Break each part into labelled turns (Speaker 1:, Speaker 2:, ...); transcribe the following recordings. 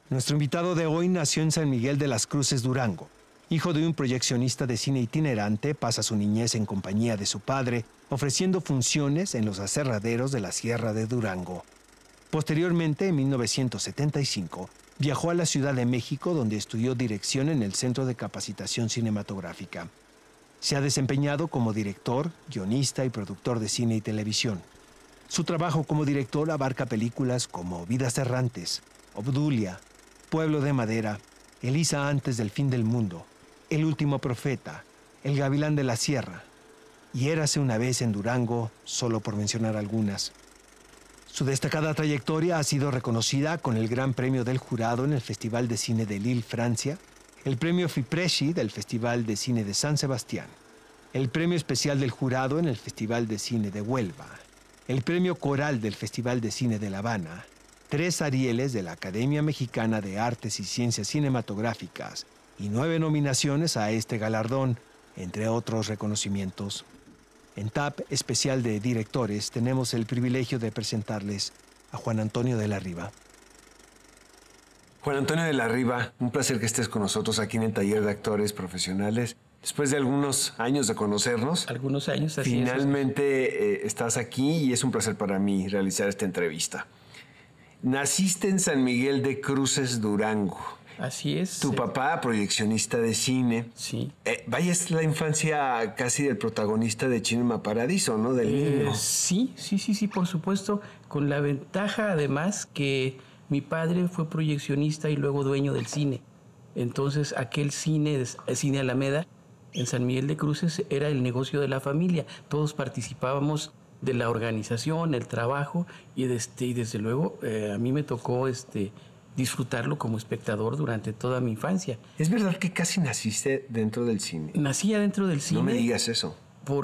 Speaker 1: Nuestro invitado de hoy nació en San Miguel de las Cruces, Durango. Hijo de un proyeccionista de cine itinerante, pasa su niñez en compañía de su padre, ofreciendo funciones en los aserraderos de la Sierra de Durango. Posteriormente, en 1975, viajó a la Ciudad de México, donde estudió dirección en el Centro de Capacitación Cinematográfica. Se ha desempeñado como director, guionista y productor de cine y televisión. Su trabajo como director abarca películas como Vidas errantes, Obdulia, Pueblo de Madera, Elisa antes del fin del mundo, El último profeta, El gavilán de la sierra y Érase una vez en Durango, solo por mencionar algunas. Su destacada trayectoria ha sido reconocida con el Gran Premio del Jurado en el Festival de Cine de Lille, Francia, el Premio Fipresci del Festival de Cine de San Sebastián, el Premio Especial del Jurado en el Festival de Cine de Huelva, el Premio Coral del Festival de Cine de La Habana, 3 Arieles de la Academia Mexicana de Artes y Ciencias Cinematográficas y 9 nominaciones a este galardón, entre otros reconocimientos. En TAP Especial de Directores tenemos el privilegio de presentarles a Juan Antonio de la Riva.
Speaker 2: Juan Antonio de la Riva, un placer que estés con nosotros aquí en el Taller de Actores Profesionales. Después de algunos años de conocernos,
Speaker 3: algunos años, así
Speaker 2: finalmente estás aquí y es un placer para mí realizar esta entrevista. Naciste en San Miguel de Cruces, Durango.
Speaker 3: Así es.
Speaker 2: Tu papá, proyeccionista de cine.
Speaker 3: Sí.
Speaker 2: Vaya, es la infancia casi del protagonista de Cinema Paradiso, ¿no? Del niño.
Speaker 3: Sí, por supuesto. Con la ventaja, además, que mi padre fue proyeccionista y luego dueño del cine. Entonces, aquel cine Alameda, en San Miguel de Cruces, era el negocio de la familia. Todos participábamos de la organización, el trabajo, y desde luego a mí me tocó disfrutarlo como espectador durante toda mi infancia.
Speaker 2: ¿Es verdad que casi naciste dentro del cine?
Speaker 3: Nacía dentro del cine.
Speaker 2: No me digas eso.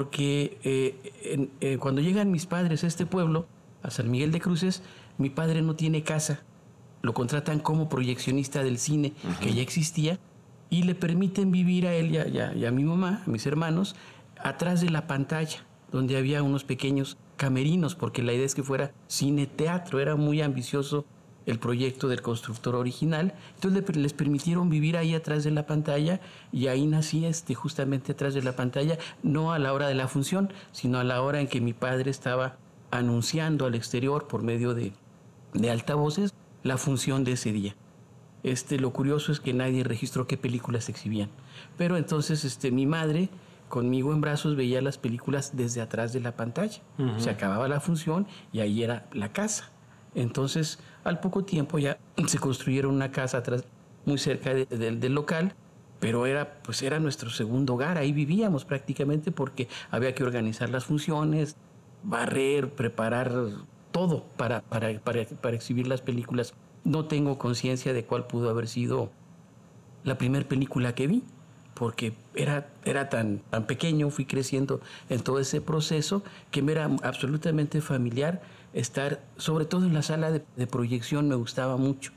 Speaker 3: Porque cuando llegan mis padres a este pueblo, a San Miguel de Cruces, mi padre no tiene casa. Lo contratan como proyeccionista del cine, que ya existía, y le permiten vivir a él y a mi mamá, a mis hermanos, atrás de la pantalla, donde había unos pequeños camerinos, porque la idea es que fuera cine-teatro. Era muy ambicioso el proyecto del constructor original. Entonces les permitieron vivir ahí atrás de la pantalla, y ahí nací justamente atrás de la pantalla, no a la hora de la función, sino a la hora en que mi padre estaba anunciando al exterior por medio de altavoces la función de ese día. Lo curioso es que nadie registró qué películas se exhibían. Pero entonces mi madre, conmigo en brazos, veía las películas desde atrás de la pantalla. Se acababa la función y ahí era la casa. Entonces, al poco tiempo ya se construyeron una casa atrás, muy cerca del local, pero era nuestro segundo hogar. Ahí vivíamos prácticamente, porque había que organizar las funciones, barrer, preparar todo para exhibir las películas. No tengo conciencia de cuál pudo haber sido la primera película que vi, porque era tan pequeño, fui creciendo en todo ese proceso, que me era absolutamente familiar estar, sobre todo en la sala de proyección. Me gustaba mucho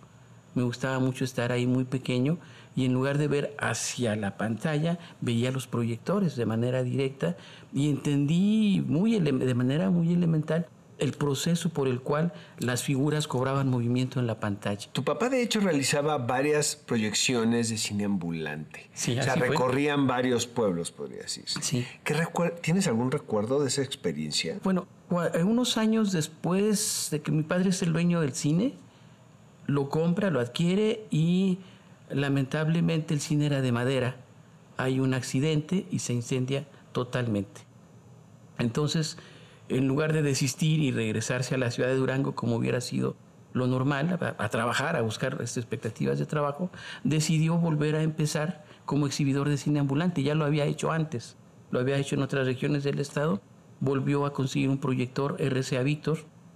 Speaker 3: estar ahí muy pequeño, y en lugar de ver hacia la pantalla, veía los proyectores de manera directa, y entendí de manera muy elemental el proceso por el cual las figuras cobraban movimiento en la pantalla.
Speaker 2: Tu papá, de hecho, realizaba varias proyecciones de cine ambulante.
Speaker 3: Sí,
Speaker 2: o sea,
Speaker 3: así
Speaker 2: recorrían varios pueblos, podría decirse.
Speaker 3: Sí.
Speaker 2: ¿Tienes algún recuerdo de esa experiencia?
Speaker 3: Bueno, unos años después de que mi padre es el dueño del cine, lo compra, lo adquiere, y lamentablemente el cine era de madera. Hay un accidente y se incendia totalmente. Entonces, en lugar de desistir y regresarse a la ciudad de Durango, como hubiera sido lo normal, a trabajar, a buscar expectativas de trabajo, decidió volver a empezar como exhibidor de cine ambulante. Ya lo había hecho antes, lo había hecho en otras regiones del estado. Volvió a conseguir un proyector RCA Victor,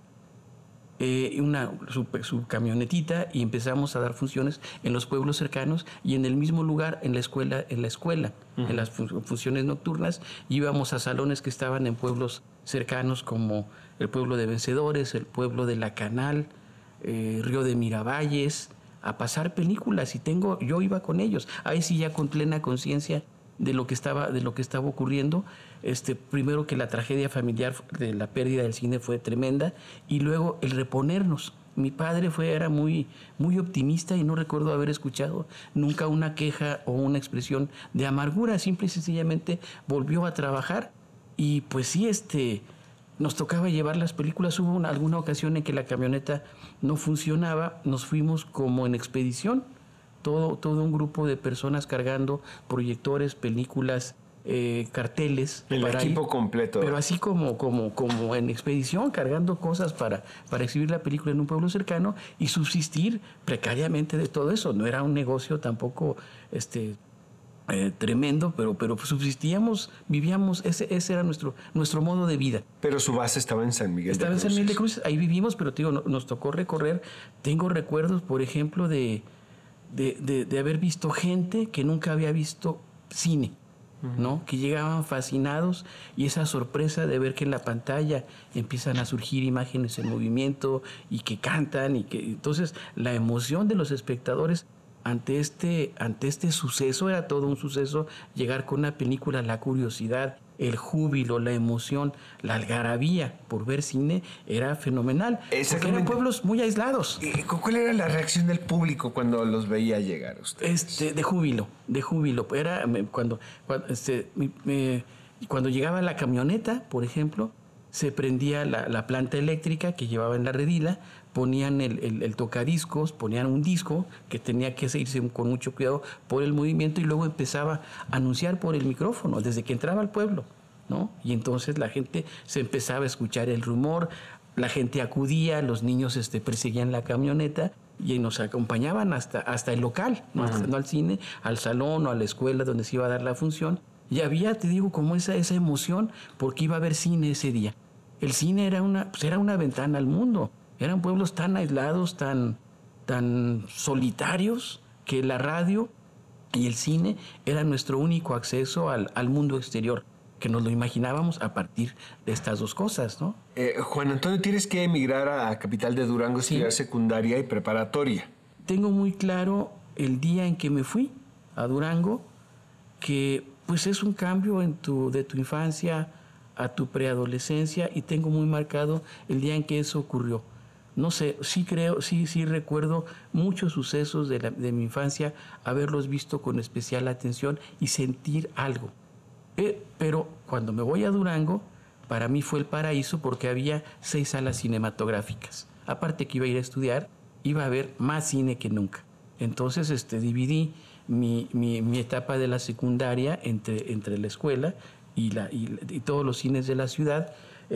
Speaker 3: su camionetita, y empezamos a dar funciones en los pueblos cercanos, y en el mismo lugar, en la escuela, en las funciones nocturnas. Íbamos a salones que estaban en pueblos cercanos, como el pueblo de Vencedores, el pueblo de La Canal, Río de Miravalles, a pasar películas, y yo iba con ellos. Ahí sí, ya con plena conciencia de lo que estaba ocurriendo. Primero, que la tragedia familiar de la pérdida del cine fue tremenda, y luego el reponernos Mi padre era muy, muy optimista y no recuerdo haber escuchado nunca una queja o una expresión de amargura. Simple y sencillamente volvió a trabajar y pues sí, nos tocaba llevar las películas. Hubo alguna ocasión en que la camioneta no funcionaba, nos fuimos como en expedición, todo un grupo de personas cargando proyectores, películas, carteles.
Speaker 2: El equipo completo.
Speaker 3: Pero así como en expedición, cargando cosas para exhibir la película en un pueblo cercano y subsistir precariamente de todo eso. No era un negocio tampoco tremendo, pero subsistíamos, vivíamos, ese era nuestro modo de vida.
Speaker 2: Pero su base estaba en San Miguel de Cruces.
Speaker 3: Estaba en San Miguel de Cruces, ahí vivimos, pero te digo, nos tocó recorrer. Tengo recuerdos, por ejemplo, de haber visto gente que nunca había visto cine, ¿no? Que llegaban fascinados y esa sorpresa de ver que en la pantalla empiezan a surgir imágenes en movimiento y que cantan y que entonces la emoción de los espectadores ante este suceso, era todo un suceso llegar con una película, la curiosidad, el júbilo, la emoción, la algarabía por ver cine era fenomenal. Porque eran pueblos muy aislados.
Speaker 2: ¿Cuál era la reacción del público cuando los veía llegar ustedes?
Speaker 3: De júbilo. Era cuando llegaba la camioneta, por ejemplo, se prendía la planta eléctrica que llevaba en la redila, ponían el tocadiscos, ponían un disco que tenía que seguirse con mucho cuidado por el movimiento y luego empezaba a anunciar por el micrófono desde que entraba al pueblo, ¿no? Y entonces la gente se empezaba a escuchar el rumor, la gente acudía, los niños perseguían la camioneta y nos acompañaban hasta el local, no al cine, al salón o a la escuela donde se iba a dar la función. Y había, te digo, como esa emoción porque iba a haber cine ese día. El cine era una ventana al mundo. Eran pueblos tan aislados, tan solitarios, que la radio y el cine era nuestro único acceso al mundo exterior, que nos lo imaginábamos a partir de estas dos cosas, ¿no?
Speaker 2: Juan Antonio, tienes que emigrar a Capital de Durango a estudiar secundaria y preparatoria.
Speaker 3: Tengo muy claro el día en que me fui a Durango, que pues es un cambio de tu infancia a tu preadolescencia, y tengo muy marcado el día en que eso ocurrió. No sé, sí recuerdo muchos sucesos de mi infancia, haberlos visto con especial atención y sentir algo. Pero cuando me voy a Durango, para mí fue el paraíso porque había 6 salas cinematográficas. Aparte que iba a ir a estudiar, iba a ver más cine que nunca. Entonces dividí mi etapa de la secundaria entre la escuela y todos los cines de la ciudad.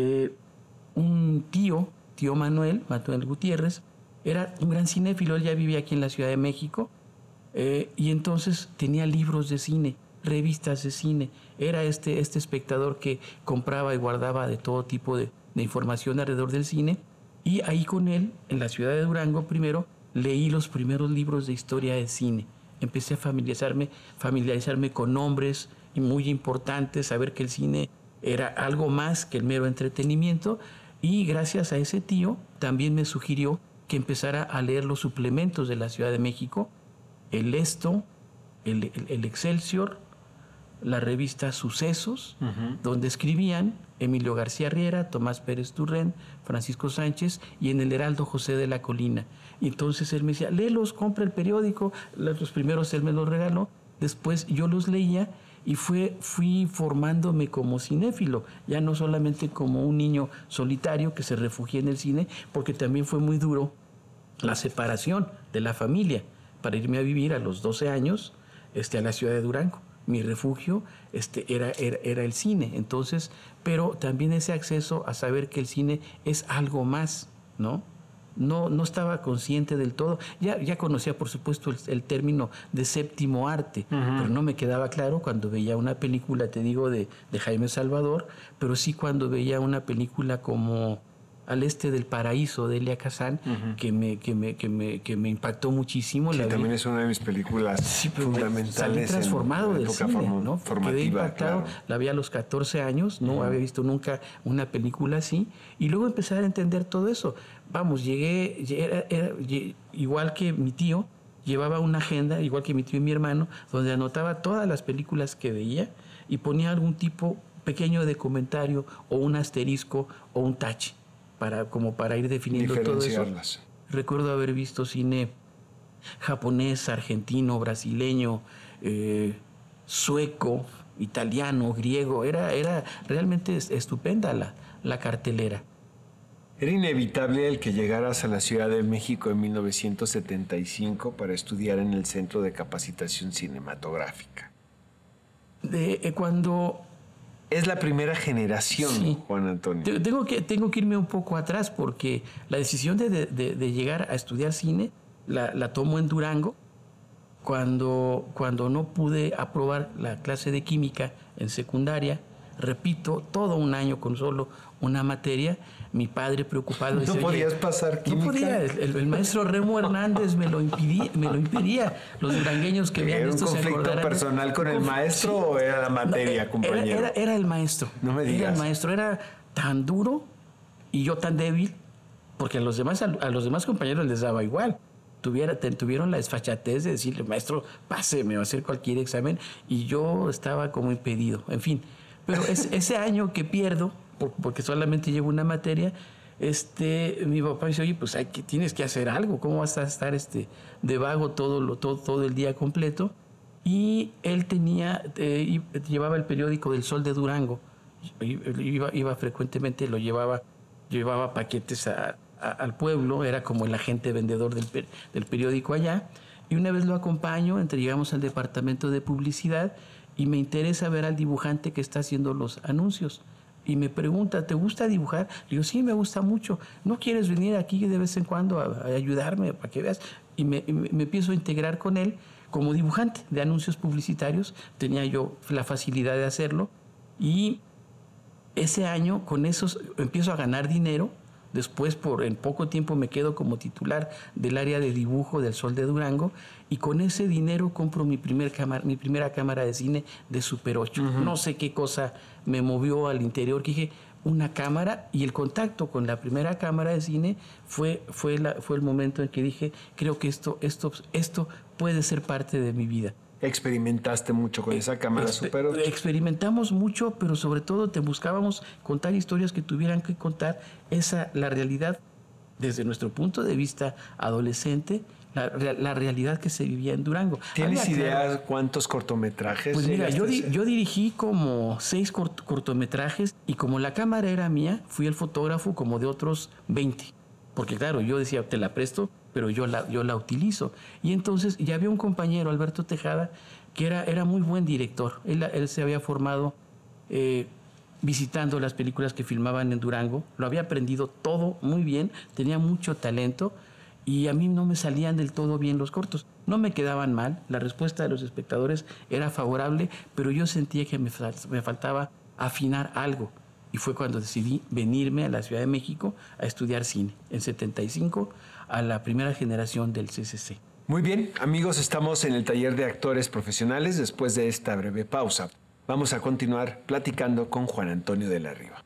Speaker 3: Un tío Manuel Gutiérrez, era un gran cinéfilo. Él ya vivía aquí en la Ciudad de México, y entonces tenía libros de cine, revistas de cine. Era este espectador que compraba y guardaba de todo tipo de información alrededor del cine, y ahí con él, en la ciudad de Durango primero, leí los primeros libros de historia de cine. Empecé a familiarizarme con nombres muy importantes, saber que el cine era algo más que el mero entretenimiento. Y gracias a ese tío también me sugirió que empezara a leer los suplementos de la Ciudad de México, el Esto, el Excelsior, la revista Sucesos, donde escribían Emilio García Riera, Tomás Pérez Turrén, Francisco Sánchez, y en el Heraldo José de la Colina. Y entonces él me decía, léelos, compra el periódico. Los primeros él me los regaló, después yo los leía y fui formándome como cinéfilo, ya no solamente como un niño solitario que se refugia en el cine, porque también fue muy duro la separación de la familia para irme a vivir a los 12 años a la ciudad de Durango. Mi refugio era el cine. Entonces, pero también ese acceso a saber que el cine es algo más, ¿no? No estaba consciente del todo. Ya conocía, por supuesto, el término de séptimo arte, pero no me quedaba claro cuando veía una película, te digo, de Jaime Salvador, pero sí cuando veía una película como Al Este del Paraíso, de Elia Kazan, que me impactó muchísimo.
Speaker 2: Sí, también es una de mis películas fundamentales.
Speaker 3: Salí transformado del cine, ¿no? Quedé impactado.
Speaker 2: Claro.
Speaker 3: La vi a los 14 años, no había visto nunca una película así, y luego empecé a entender todo eso. Vamos, igual que mi tío, llevaba una agenda, igual que mi tío y mi hermano, donde anotaba todas las películas que veía y ponía algún tipo pequeño de comentario o un asterisco o un tache, para ir definiendo todo eso. Recuerdo haber visto cine japonés, argentino, brasileño, sueco, italiano, griego. Era realmente estupenda la cartelera.
Speaker 2: ¿Era inevitable el que llegaras a la Ciudad de México en 1975 para estudiar en el Centro de Capacitación Cinematográfica?
Speaker 3: Cuando...
Speaker 2: Es la primera generación, sí. Juan Antonio.
Speaker 3: Tengo que irme un poco atrás porque la decisión de llegar a estudiar cine la tomo en Durango cuando no pude aprobar la clase de química en secundaria. Repito, todo un año con solo una materia. Mi padre preocupado.
Speaker 2: ¿No
Speaker 3: decía,
Speaker 2: podías pasar química?
Speaker 3: No podía. El maestro Remo Hernández me lo impedía. Los durangueños que vean esto se acordarán.
Speaker 2: ¿Era un conflicto personal con el maestro o era la materia, compañero?
Speaker 3: Era el maestro.
Speaker 2: No me digas.
Speaker 3: Era el maestro. Era tan duro y yo tan débil, porque a los demás compañeros les daba igual. Tuvieron la desfachatez de decirle, maestro, páseme a hacer cualquier examen, y yo estaba como impedido. En fin, pero ese año que pierdo, porque solamente llevo una materia, mi papá me dice, oye, pues tienes que hacer algo, ¿cómo vas a estar de vago todo el día completo? Y él llevaba el periódico del Sol de Durango, iba frecuentemente, llevaba paquetes al pueblo, era como el agente vendedor del periódico allá, y una vez lo acompaño, llegamos al departamento de publicidad y me interesa ver al dibujante que está haciendo los anuncios. Y me pregunta, ¿te gusta dibujar? Le digo, sí, me gusta mucho. ¿No quieres venir aquí de vez en cuando a ayudarme para que veas? Y me empiezo a integrar con él como dibujante de anuncios publicitarios. Tenía yo la facilidad de hacerlo. Y ese año, con esos, empiezo a ganar dinero. Después, en poco tiempo, me quedo como titular del área de dibujo del Sol de Durango, y con ese dinero compro mi primera cámara de cine de Super 8. Uh-huh. No sé qué cosa me movió al interior, que dije, una cámara, y el contacto con la primera cámara de cine fue el momento en que dije, creo que esto puede ser parte de mi vida.
Speaker 2: ¿Experimentaste mucho con esa cámara Super 8?
Speaker 3: Experimentamos mucho, pero sobre todo buscábamos contar historias que tuvieran que contar la realidad desde nuestro punto de vista adolescente, la realidad que se vivía en Durango.
Speaker 2: ¿Tienes idea cuántos cortometrajes?
Speaker 3: Pues mira, yo dirigí como 6 cortometrajes, y como la cámara era mía, fui el fotógrafo como de otros 20. Porque claro, yo decía, te la presto, pero yo la utilizo. Y entonces ya había un compañero, Alberto Tejada, que era muy buen director. Él se había formado visitando las películas que filmaban en Durango. Lo había aprendido todo muy bien, tenía mucho talento, y a mí no me salían del todo bien los cortos. No me quedaban mal, la respuesta de los espectadores era favorable, pero yo sentía que me faltaba afinar algo. Y fue cuando decidí venirme a la Ciudad de México a estudiar cine, en 75, a la primera generación del CCC.
Speaker 2: Muy bien, amigos, estamos en el taller de actores profesionales. Después de esta breve pausa, vamos a continuar platicando con Juan Antonio de la Riva.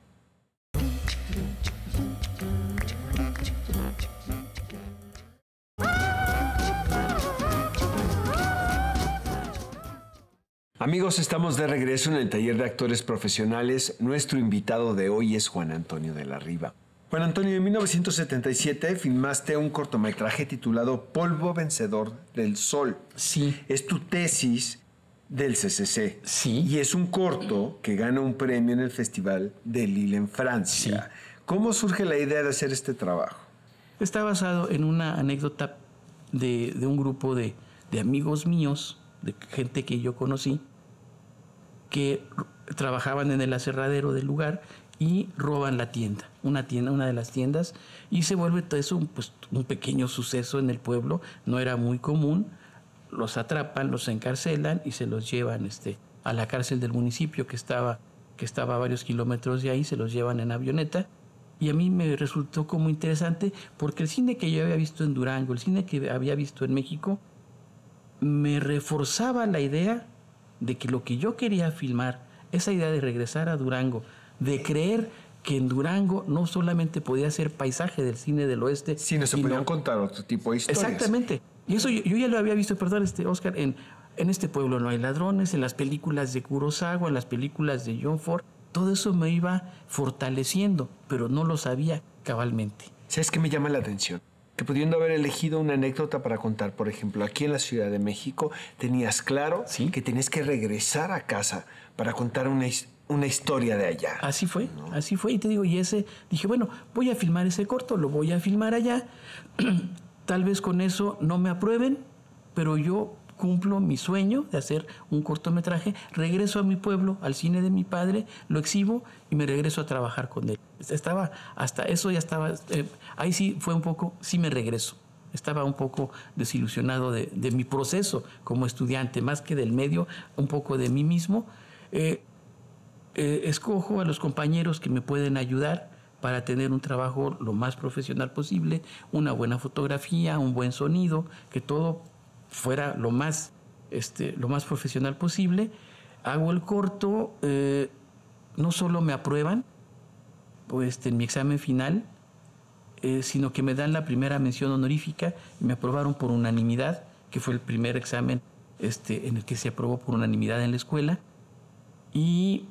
Speaker 2: Amigos, estamos de regreso en el taller de actores profesionales. Nuestro invitado de hoy es Juan Antonio de la Riva. Juan Antonio, en 1977 filmaste un cortometraje titulado Polvo Vencedor del Sol.
Speaker 3: Sí.
Speaker 2: Es tu tesis del CCC.
Speaker 3: Sí.
Speaker 2: Y es un corto que gana un premio en el Festival de Lille en Francia. Sí. ¿Cómo surge la idea de hacer este trabajo?
Speaker 3: Está basado en una anécdota de un grupo de amigos míos, de gente que yo conocí, que trabajaban en el aserradero del lugar y roban la tienda, una de las tiendas, y se vuelve todo eso un pequeño suceso en el pueblo. No era muy común. Los atrapan, los encarcelan y se los llevan a la cárcel del municipio que estaba a varios kilómetros de ahí. Se los llevan en avioneta, y a mí me resultó como interesante porque el cine que yo había visto en Durango, el cine que había visto en México, me reforzaba la idea de que lo que yo quería filmar, esa idea de regresar a Durango, de creer que en Durango no solamente podía ser paisaje del cine del oeste,
Speaker 2: sino se podían contar otro tipo de historias.
Speaker 3: Exactamente. Y eso yo ya lo había visto, perdón, Oscar, en este pueblo no hay ladrones, en las películas de Kurosawa, en las películas de John Ford. Todo eso me iba fortaleciendo, pero no lo sabía cabalmente.
Speaker 2: ¿Sabes qué me llama la atención? que pudiendo haber elegido una anécdota para contar, por ejemplo, aquí en la Ciudad de México, tenías claro que tenías que regresar a casa para contar una historia de allá.
Speaker 3: Así fue, ¿no? Así fue. Y te digo, dije, bueno, voy a filmar ese corto, lo voy a filmar allá. Tal vez con eso no me aprueben, pero yo cumplo mi sueño de hacer un cortometraje, regreso a mi pueblo, al cine de mi padre, lo exhibo y me regreso a trabajar con él. Ahí sí fue un poco, sí me regreso. Estaba un poco desilusionado de mi proceso como estudiante, más que del medio, un poco de mí mismo. Escojo a los compañeros que me pueden ayudar para tener un trabajo lo más profesional posible, una buena fotografía, un buen sonido, que todo fuera lo más profesional posible. Hago el corto, no solo me aprueban en mi examen final, sino que me dan la primera mención honorífica y me aprobaron por unanimidad, que fue el primer examen en el que se aprobó por unanimidad en la escuela. Y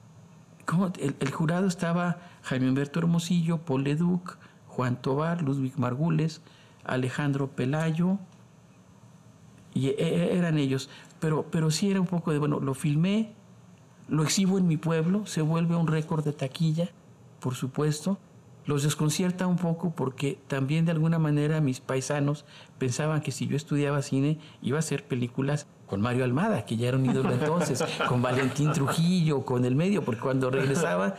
Speaker 3: el jurado estaba Jaime Humberto Hermosillo, Paul Leduc, Juan Tovar, Ludwig Margules, Alejandro Pelayo, y eran ellos. Pero sí era un poco de, bueno, lo filmé, lo exhibo en mi pueblo, se vuelve un récord de taquilla, por supuesto. Los desconcierta un poco porque también de alguna manera mis paisanos pensaban que si yo estudiaba cine iba a hacer películas con Mario Almada, que ya era un ídolo entonces, con Valentín Trujillo, con El Medio, porque cuando regresaba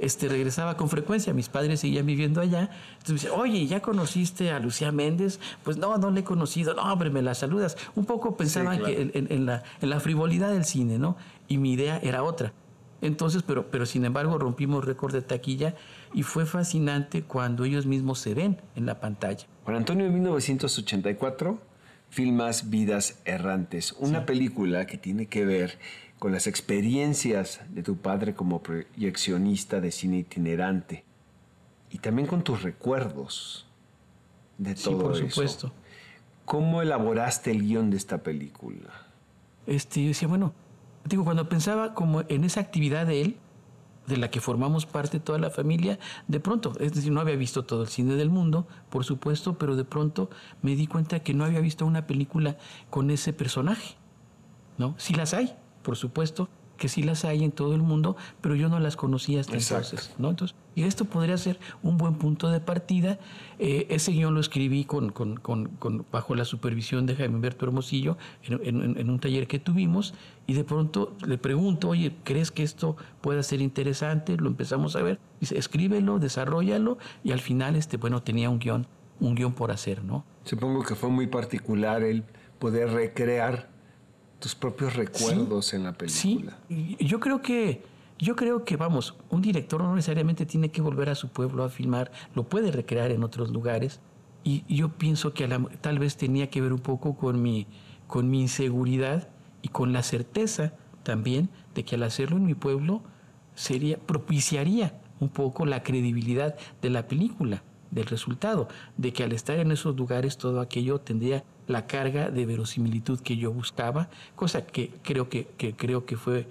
Speaker 3: con frecuencia, mis padres seguían viviendo allá. Entonces me dice, oye, ¿ya conociste a Lucía Méndez? Pues no le he conocido. No, hombre, me la saludas. Un poco pensaban que en la frivolidad del cine, ¿no? Y mi idea era otra. Entonces, pero sin embargo rompimos récord de taquilla y fue fascinante cuando ellos mismos se ven en la pantalla.
Speaker 2: Juan Antonio, en 1984 filmas Vidas Errantes, una película que tiene que ver con las experiencias de tu padre como proyeccionista de cine itinerante y también con tus recuerdos de todo eso.
Speaker 3: Sí, por supuesto.
Speaker 2: ¿Cómo elaboraste el guión de esta película?
Speaker 3: Yo decía, bueno, cuando pensaba como en esa actividad de él, de la que formamos parte toda la familia, de pronto, es decir, no había visto todo el cine del mundo, por supuesto, pero de pronto me di cuenta que no había visto una película con ese personaje, ¿no? Sí las hay, por supuesto que sí las hay en todo el mundo, pero yo no las conocía hasta entonces, ¿no? Entonces, y esto podría ser un buen punto de partida. Ese guión lo escribí bajo la supervisión de Jaime Humberto Hermosillo en un taller que tuvimos, y de pronto le pregunto, oye, ¿crees que esto pueda ser interesante? Lo empezamos a ver. Dice, escríbelo, desarróllalo, y al final, tenía un guión por hacer, ¿no?
Speaker 2: Supongo que fue muy particular el poder recrear tus propios recuerdos en la película.
Speaker 3: Sí, yo creo que, vamos, un director no necesariamente tiene que volver a su pueblo a filmar, lo puede recrear en otros lugares, y yo pienso que tal vez tenía que ver un poco con mi inseguridad y con la certeza también de que al hacerlo en mi pueblo propiciaría un poco la credibilidad de la película, del resultado, de que al estar en esos lugares todo aquello tendría la carga de verosimilitud que yo buscaba, cosa que creo que fue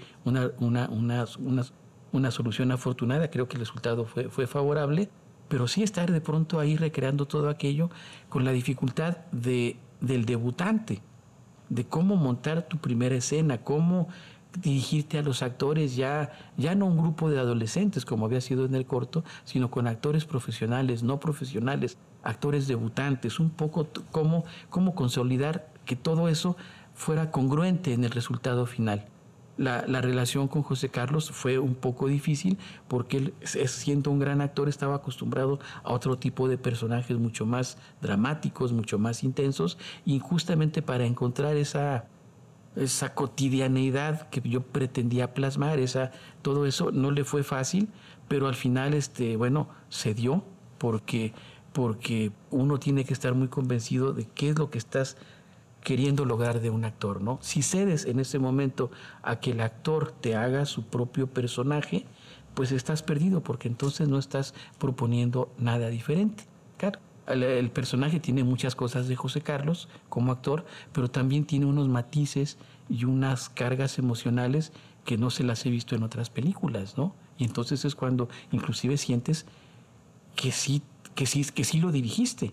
Speaker 3: una solución afortunada. Creo que el resultado fue favorable, pero sí estar de pronto ahí recreando todo aquello con la dificultad del debutante, de cómo montar tu primera escena, cómo dirigirte a los actores, ya no un grupo de adolescentes como había sido en el corto, sino con actores profesionales, no profesionales, actores debutantes, un poco cómo consolidar que todo eso fuera congruente en el resultado final. La relación con José Carlos fue un poco difícil porque él, siendo un gran actor, estaba acostumbrado a otro tipo de personajes mucho más dramáticos, mucho más intensos, y justamente para encontrar esa cotidianeidad que yo pretendía plasmar, todo eso no le fue fácil, pero al final se dio porque uno tiene que estar muy convencido de qué es lo que estás queriendo lograr de un actor, ¿no? Si cedes en ese momento a que el actor te haga su propio personaje, pues estás perdido, porque entonces no estás proponiendo nada diferente. Claro, el personaje tiene muchas cosas de José Carlos como actor, pero también tiene unos matices y unas cargas emocionales que no se las he visto en otras películas, ¿no? Y entonces es cuando inclusive sientes que sí lo dirigiste,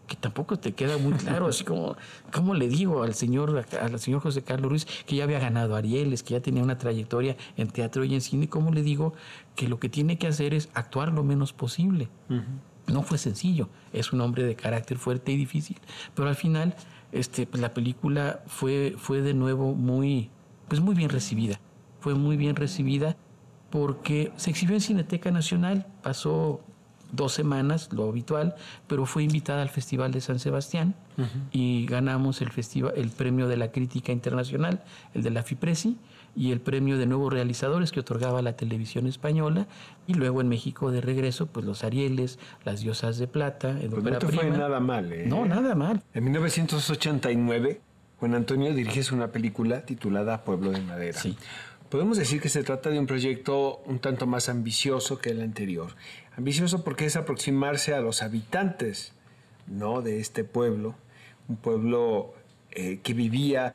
Speaker 3: que tampoco te queda muy claro, así como, ¿cómo le digo al señor José Carlos Ruiz, que ya había ganado Arieles, que ya tenía una trayectoria en teatro y en cine? ¿Cómo le digo que lo que tiene que hacer es actuar lo menos posible? No fue sencillo, es un hombre de carácter fuerte y difícil, pero al final pues la película fue de nuevo muy bien recibida. Fue muy bien recibida porque se exhibió en Cineteca Nacional, pasó 2 semanas, lo habitual, pero fue invitada al Festival de San Sebastián y ganamos el premio de la crítica internacional, el de la FIPRESI, y el premio de nuevos realizadores que otorgaba la televisión española, y luego en México de regreso, pues los Arieles, las Diosas de Plata, en
Speaker 2: Pues
Speaker 3: ópera
Speaker 2: no te
Speaker 3: prima.
Speaker 2: fue nada mal, ¿eh?
Speaker 3: No, nada mal.
Speaker 2: En 1989, Juan Antonio dirige una película titulada Pueblo de Madera.
Speaker 3: Sí.
Speaker 2: Podemos decir que se trata de un proyecto un tanto más ambicioso que el anterior. Ambicioso porque es aproximarse a los habitantes, ¿no?, de este pueblo, un pueblo que vivía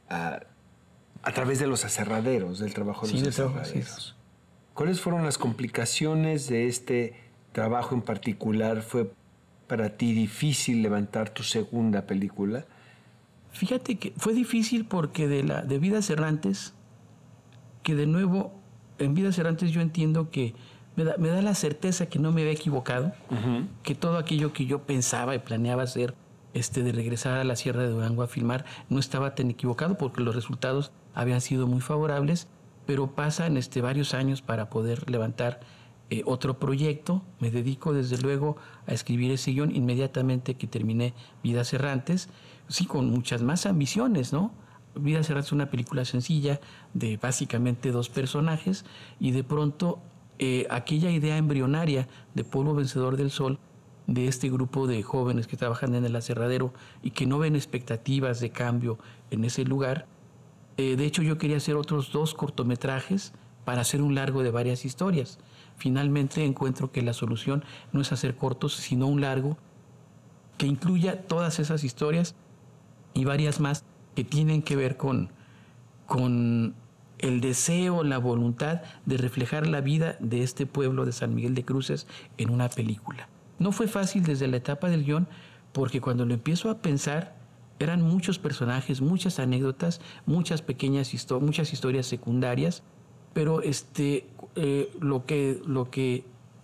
Speaker 2: a través de los aserraderos, del trabajo de los aserraderos. ¿Cuáles fueron las complicaciones de este trabajo en particular? ¿Fue para ti difícil levantar tu segunda película?
Speaker 3: Fíjate que fue difícil porque de Vidas Errantes, que de nuevo, en Vidas Errantes yo entiendo que me da la certeza que no me había equivocado, que todo aquello que yo pensaba y planeaba hacer, de regresar a la Sierra de Durango a filmar, no estaba tan equivocado porque los resultados habían sido muy favorables, pero pasan varios años para poder levantar otro proyecto. Me dedico desde luego a escribir ese guión inmediatamente que terminé Vidas Errantes, sí, con muchas más ambiciones, ¿no? Vidas Errantes es una película sencilla de básicamente 2 personajes y de pronto aquella idea embrionaria de Pueblo Vencedor del Sol, de este grupo de jóvenes que trabajan en el aserradero y que no ven expectativas de cambio en ese lugar. De hecho, yo quería hacer otros 2 cortometrajes para hacer un largo de varias historias. Finalmente encuentro que la solución no es hacer cortos, sino un largo que incluya todas esas historias y varias más que tienen que ver con el deseo, la voluntad de reflejar la vida de este pueblo de San Miguel de Cruces en una película. No fue fácil desde la etapa del guión, porque cuando lo empiezo a pensar, eran muchos personajes, muchas anécdotas, muchas historias secundarias, pero lo que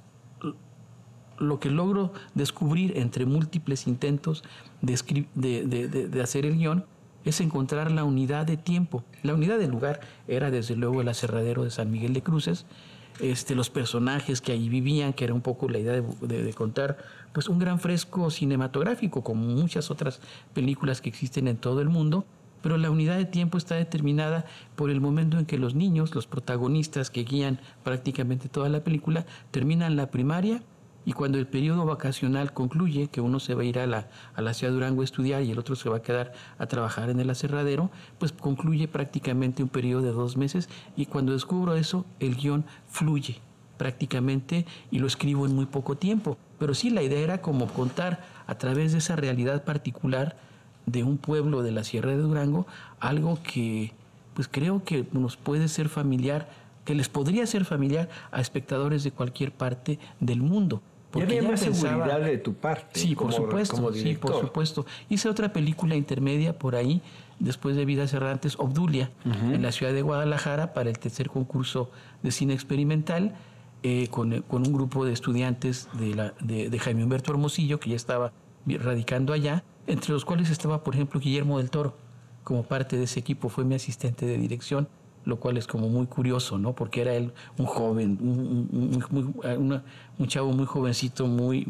Speaker 3: logro descubrir entre múltiples intentos de hacer el guión es encontrar la unidad de tiempo. La unidad de lugar era desde luego el aserradero de San Miguel de Cruces, los personajes que ahí vivían, que era un poco la idea de contar pues un gran fresco cinematográfico, como muchas otras películas que existen en todo el mundo, pero la unidad de tiempo está determinada por el momento en que los niños, los protagonistas que guían prácticamente toda la película, terminan la primaria, y cuando el periodo vacacional concluye, que uno se va a ir a la ciudad de Durango a estudiar y el otro se va a quedar a trabajar en el aserradero, pues concluye prácticamente un periodo de 2 meses, y cuando descubro eso, el guión fluye prácticamente y lo escribo en muy poco tiempo. Pero sí, la idea era como contar a través de esa realidad particular de un pueblo de la Sierra de Durango, algo que pues creo que nos puede ser familiar, que les podría ser familiar a espectadores de cualquier parte del mundo.
Speaker 2: Porque había más seguridad de tu parte.
Speaker 3: Sí, por supuesto. Hice otra película intermedia por ahí, después de Vidas Errantes, Obdulia, en la ciudad de Guadalajara, para el tercer concurso de cine experimental, con un grupo de estudiantes de Jaime Humberto Hermosillo, que ya estaba radicando allá, entre los cuales estaba, por ejemplo, Guillermo del Toro. Como parte de ese equipo fue mi asistente de dirección, lo cual es como muy curioso, ¿no? Porque era él un joven, un chavo muy jovencito, muy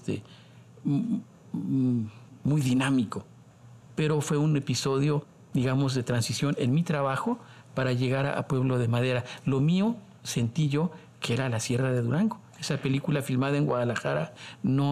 Speaker 3: dinámico. Pero fue un episodio, digamos, de transición en mi trabajo para llegar a Pueblo de Madera. Lo mío, sentí yo, que era la Sierra de Durango. Esa película filmada en Guadalajara no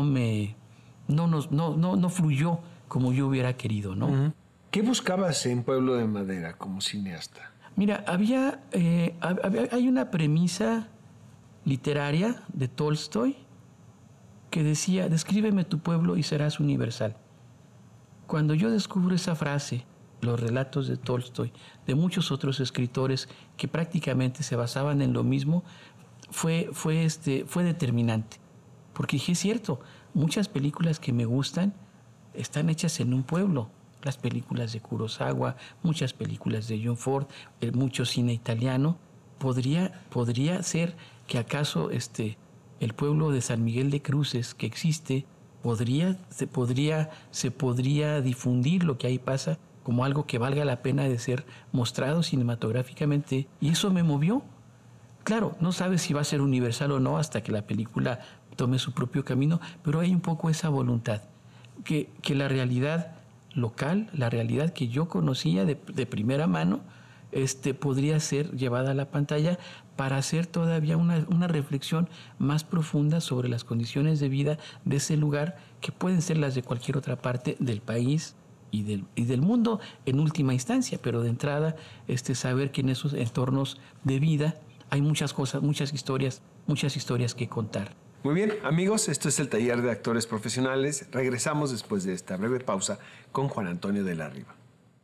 Speaker 3: fluyó como yo hubiera querido, ¿no?
Speaker 2: ¿Qué buscabas en Pueblo de Madera como cineasta?
Speaker 3: Mira, hay una premisa literaria de Tolstoy que decía: descríbeme tu pueblo y serás universal. Cuando yo descubro esa frase, los relatos de Tolstoy, de muchos otros escritores que prácticamente se basaban en lo mismo, fue determinante. Porque dije, es cierto, muchas películas que me gustan están hechas en un pueblo. Las películas de Kurosawa, muchas películas de John Ford, mucho cine italiano. Podría ser que acaso el pueblo de San Miguel de Cruces que existe, se podría difundir lo que ahí pasa como algo que valga la pena de ser mostrado cinematográficamente. Y eso me movió. Claro, no sabes si va a ser universal o no hasta que la película tome su propio camino, pero hay un poco esa voluntad, que la realidad local, la realidad que yo conocía de primera mano, podría ser llevada a la pantalla para hacer todavía una reflexión más profunda sobre las condiciones de vida de ese lugar, que pueden ser las de cualquier otra parte del país y del mundo en última instancia, pero de entrada saber que en esos entornos de vida hay muchas cosas, muchas historias que contar.
Speaker 2: Muy bien, amigos, esto es el Taller de Actores Profesionales. Regresamos después de esta breve pausa con Juan Antonio de la Riva.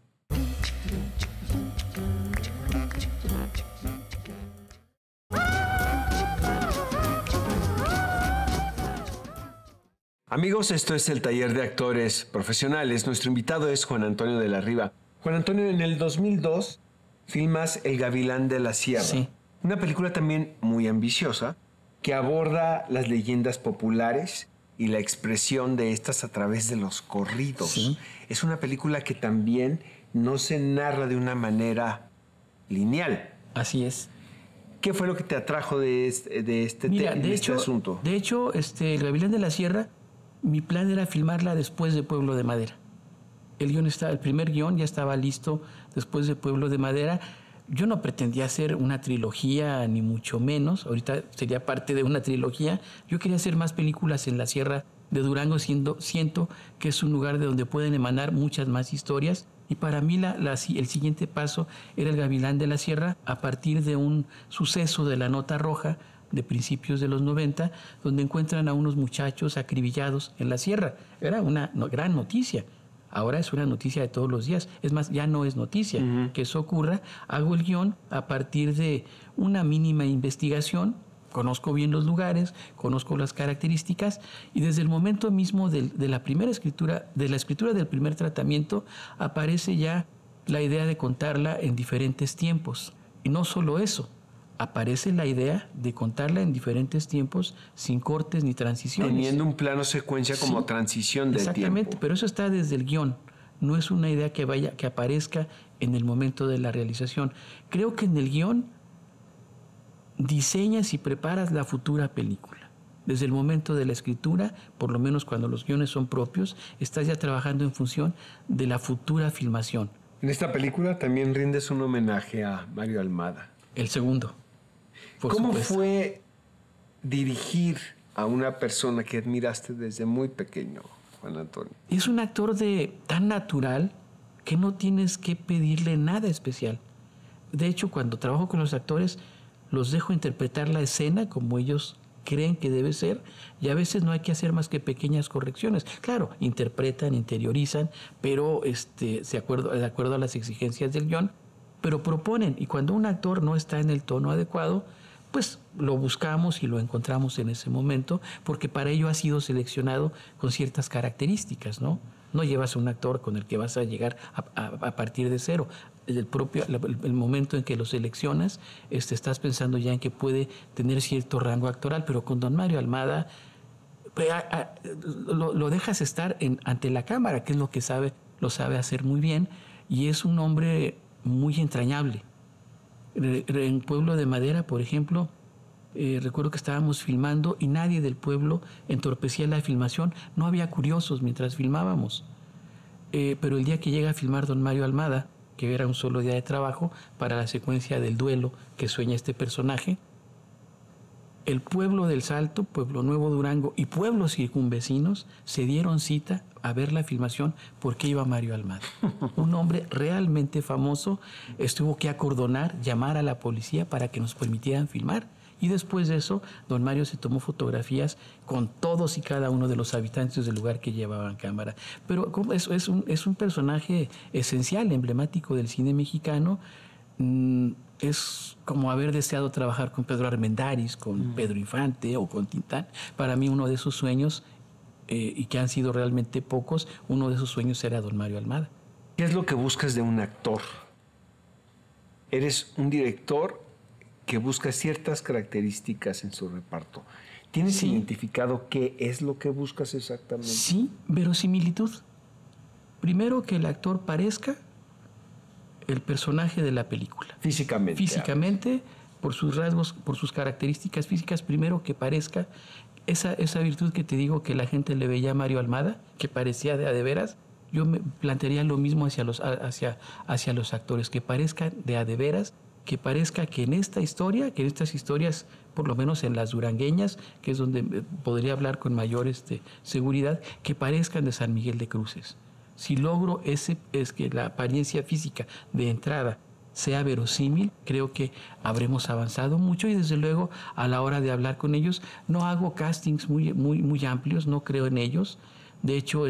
Speaker 2: Amigos, esto es el Taller de Actores Profesionales. Nuestro invitado es Juan Antonio de la Riva. Juan Antonio, en el 2002 filmas El Gavilán de la Sierra.
Speaker 3: Sí.
Speaker 2: Una película también muy ambiciosa que aborda las leyendas populares y la expresión de estas a través de los corridos.
Speaker 3: Sí.
Speaker 2: Es una película que también no se narra de una manera lineal.
Speaker 3: Así es.
Speaker 2: ¿Qué fue lo que te atrajo de este asunto?
Speaker 3: De hecho, El Gavilán de la Sierra, mi plan era filmarla después de Pueblo de Madera. El primer guión ya estaba listo después de Pueblo de Madera. Yo no pretendía hacer una trilogía, ni mucho menos. Ahorita sería parte de una trilogía. Yo quería hacer más películas en la Sierra de Durango, siento que es un lugar de donde pueden emanar muchas más historias. Y para mí el siguiente paso era El Gavilán de la Sierra, a partir de un suceso de la Nota Roja de principios de los 90, donde encuentran a unos muchachos acribillados en la sierra. Era una gran noticia. Ahora es una noticia de todos los días. Es más, ya no es noticia que eso ocurra. Hago el guión a partir de una mínima investigación. Conozco bien los lugares, conozco las características, y desde el momento mismo de la primera escritura, de la escritura del primer tratamiento, aparece ya la idea de contarla en diferentes tiempos. Y no solo eso, aparece la idea de contarla en diferentes tiempos sin cortes ni transiciones.
Speaker 2: Teniendo un plano secuencia como
Speaker 3: Sí,
Speaker 2: transición del tiempo.
Speaker 3: Exactamente, pero eso está desde el guión. No es una idea que aparezca en el momento de la realización. Creo que en el guión diseñas y preparas la futura película. Desde el momento de la escritura, por lo menos cuando los guiones son propios, estás ya trabajando en función de la futura filmación.
Speaker 2: En esta película también rindes un homenaje a Mario Almada.
Speaker 3: El segundo.
Speaker 2: ¿Cómo fue dirigir a una persona que admiraste desde muy pequeño, Juan Antonio?
Speaker 3: Es un actor tan natural que no tienes que pedirle nada especial. De hecho, cuando trabajo con los actores, los dejo interpretar la escena como ellos creen que debe ser, y a veces no hay que hacer más que pequeñas correcciones. Claro, interpretan, interiorizan, pero de acuerdo a las exigencias del guión, pero proponen, y cuando un actor no está en el tono adecuado, pues lo buscamos y lo encontramos en ese momento, porque para ello ha sido seleccionado con ciertas características, ¿no? No llevas a un actor con el que vas a llegar a partir de cero. El momento en que lo seleccionas, estás pensando ya en que puede tener cierto rango actoral, pero con don Mario Almada lo dejas estar ante la cámara, que es lo que lo sabe hacer muy bien, y es un hombre muy entrañable. En Pueblo de Madera, por ejemplo, recuerdo que estábamos filmando y nadie del pueblo entorpecía la filmación. No había curiosos mientras filmábamos. Pero el día que llega a filmar don Mario Almada, que era un solo día de trabajo para la secuencia del duelo que sueña este personaje, el pueblo del Salto, Pueblo Nuevo Durango y pueblos circunvecinos se dieron cita a ver la filmación porque iba Mario Almada. Un hombre realmente famoso. Tuvo que acordonar, llamar a la policía para que nos permitieran filmar. Y después de eso, don Mario se tomó fotografías con todos y cada uno de los habitantes del lugar que llevaban cámara. Pero es un personaje esencial, emblemático del cine mexicano. Es como haber deseado trabajar con Pedro Armendáriz, con Pedro Infante o con Tintán. Para mí uno de esos sueños y que han sido realmente pocos, uno de esos sueños era don Mario Almada.
Speaker 2: ¿Qué es lo que buscas de un actor? Eres un director que busca ciertas características en su reparto. ¿Tienes identificado qué es lo que buscas exactamente?
Speaker 3: Sí, verosimilitud. Primero, que el actor parezca el personaje de la película.
Speaker 2: Físicamente.
Speaker 3: Físicamente, por sus rasgos, por sus características físicas, primero que parezca esa virtud que te digo que la gente le veía a Mario Almada, que parecía de a de veras. Yo me plantearía lo mismo hacia los actores, que parezcan de a de veras, que parezca que en esta historia, que en estas historias, por lo menos en las durangueñas, que es donde podría hablar con mayor seguridad, que parezcan de San Miguel de Cruces. Si logro es que la apariencia física de entrada sea verosímil, creo que habremos avanzado mucho, y desde luego a la hora de hablar con ellos no hago castings muy amplios, no creo en ellos. De hecho,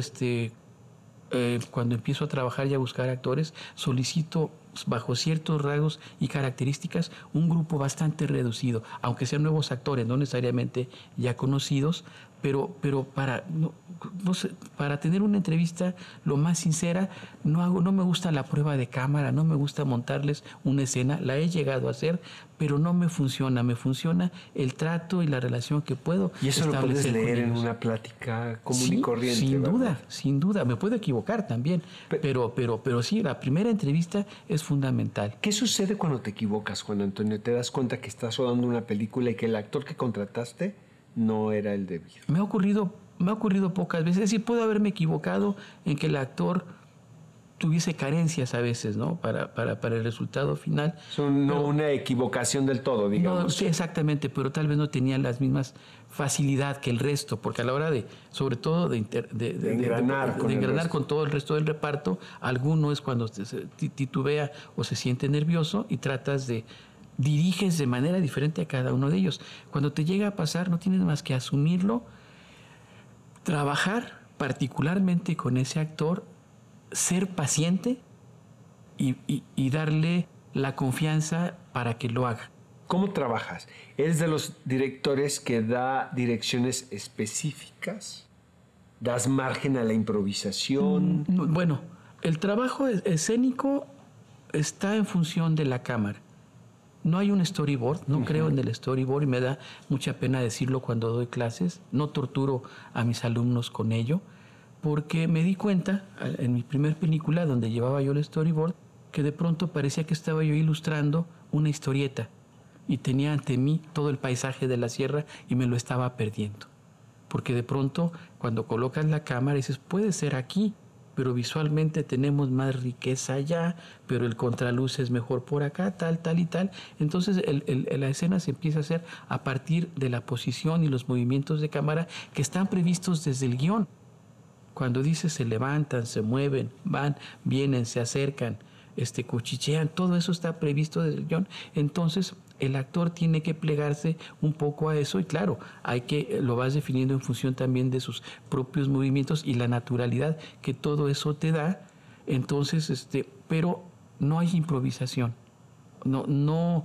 Speaker 3: cuando empiezo a trabajar y a buscar actores, solicito bajo ciertos rasgos y características un grupo bastante reducido, aunque sean nuevos actores, no necesariamente ya conocidos, pero para para tener una entrevista lo más sincera, no me gusta la prueba de cámara, no me gusta montarles una escena, la he llegado a hacer, pero no me funciona el trato y la relación que puedo establecer.
Speaker 2: Y eso lo puedes leer en
Speaker 3: ellos.
Speaker 2: una plática común y corriente.
Speaker 3: Sin duda, me puedo equivocar también, pero sí, la primera entrevista es fundamental.
Speaker 2: ¿Qué sucede cuando te equivocas, Juan Antonio? ¿Te das cuenta que estás rodando una película y que el actor que contrataste no era el debido?
Speaker 3: Me ha ocurrido pocas veces. Es decir, puedo haberme equivocado en que el actor tuviese carencias a veces, ¿no? Para el resultado final.
Speaker 2: Una equivocación del todo, digamos.
Speaker 3: No, sí, exactamente, pero tal vez no tenía las mismas facilidad que el resto, porque a la hora sobre todo de engranar con todo el resto del reparto, alguno es cuando se titubea o se siente nervioso y diriges de manera diferente a cada uno de ellos. Cuando te llega a pasar, no tienes más que asumirlo, trabajar particularmente con ese actor, ser paciente y darle la confianza para que lo haga.
Speaker 2: ¿Cómo trabajas? ¿Eres de los directores que da direcciones específicas? ¿Das margen a la improvisación?
Speaker 3: Bueno, el trabajo escénico está en función de la cámara. No hay un storyboard, no creo en el storyboard y me da mucha pena decirlo cuando doy clases. No torturo a mis alumnos con ello, porque me di cuenta en mi primer película, donde llevaba yo el storyboard, que de pronto parecía que estaba yo ilustrando una historieta y tenía ante mí todo el paisaje de la sierra y me lo estaba perdiendo. Porque de pronto, cuando colocas la cámara, dices, puede ser aquí, pero visualmente tenemos más riqueza allá, pero el contraluz es mejor por acá, tal y tal. Entonces la escena se empieza a hacer a partir de la posición y los movimientos de cámara que están previstos desde el guión. Cuando dices se levantan, se mueven, van, vienen, se acercan, cuchichean, todo eso está previsto desde el guión. Entonces el actor tiene que plegarse un poco a eso y claro, lo vas definiendo en función también de sus propios movimientos y la naturalidad que todo eso te da. Entonces, pero no hay improvisación. No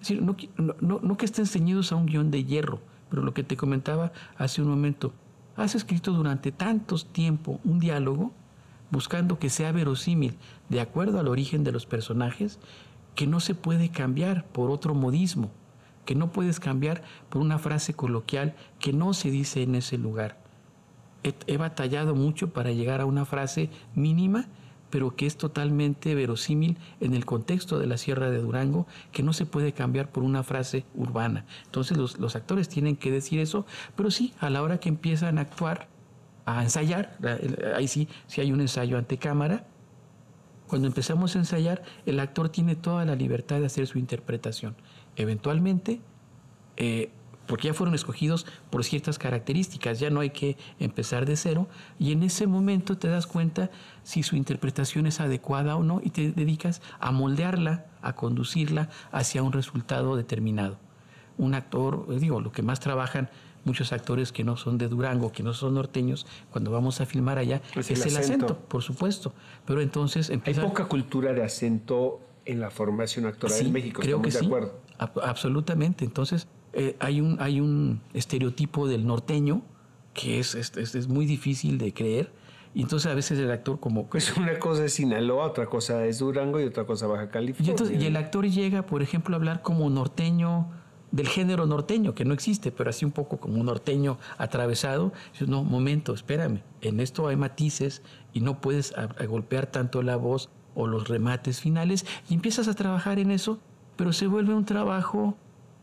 Speaker 3: que estén ceñidos a un guión de hierro, pero lo que te comentaba hace un momento, has escrito durante tanto tiempo un diálogo buscando que sea verosímil de acuerdo al origen de los personajes, que no se puede cambiar por otro modismo, que no puedes cambiar por una frase coloquial que no se dice en ese lugar. He batallado mucho para llegar a una frase mínima, pero que es totalmente verosímil en el contexto de la Sierra de Durango, que no se puede cambiar por una frase urbana. Entonces los actores tienen que decir eso, pero sí, a la hora que empiezan a actuar, a ensayar, ahí sí hay un ensayo ante cámara. Cuando empezamos a ensayar, el actor tiene toda la libertad de hacer su interpretación. Eventualmente, porque ya fueron escogidos por ciertas características, ya no hay que empezar de cero, y en ese momento te das cuenta si su interpretación es adecuada o no, y te dedicas a moldearla, a conducirla hacia un resultado determinado. Un actor, lo que más trabajan muchos actores que no son de Durango, que no son norteños, cuando vamos a filmar allá, es el acento, por supuesto. Pero entonces empieza...
Speaker 2: Hay poca cultura de acento en la formación actoral en México,
Speaker 3: creo
Speaker 2: ¿estamos
Speaker 3: que
Speaker 2: de acuerdo?
Speaker 3: Absolutamente. Entonces hay un estereotipo del norteño que es muy difícil de creer. Y entonces a veces el actor como...
Speaker 2: Pues una cosa es Sinaloa, otra cosa es Durango y otra cosa Baja California.
Speaker 3: Y el actor llega, por ejemplo, a hablar como norteño, del género norteño, que no existe, pero así un poco como un norteño atravesado. Dices, no, momento, espérame, en esto hay matices y no puedes a golpear tanto la voz o los remates finales, y empiezas a trabajar en eso, pero se vuelve un trabajo...